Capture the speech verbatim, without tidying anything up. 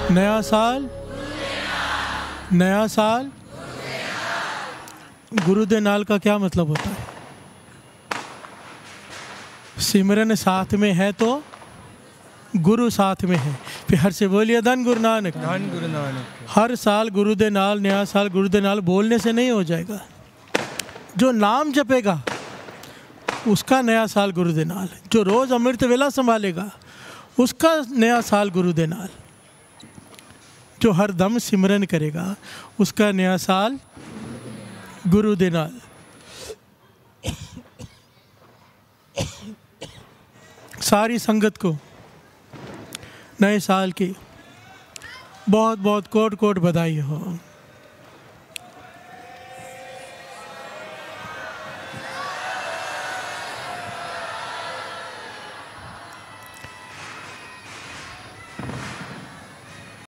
नया साल, नया साल। गुरु दे नाल का क्या मतलब होता है? सिमरन साथ में है तो गुरु साथ में है। फिर हर से बोलिए धन गुरु नानक, धन गुरु नानक। हर साल गुरु दे नाल, नया साल गुरु दे नाल बोलने से नहीं हो जाएगा। जो नाम जपेगा उसका नया साल गुरु दे नाल, जो रोज अमृत वेला संभालेगा उसका नया साल गुरु दे नाल, जो हर दम सिमरन करेगा उसका नया साल गुरु दे नाल। सारी संगत को नए साल की बहुत बहुत कोट कोट बधाई हो।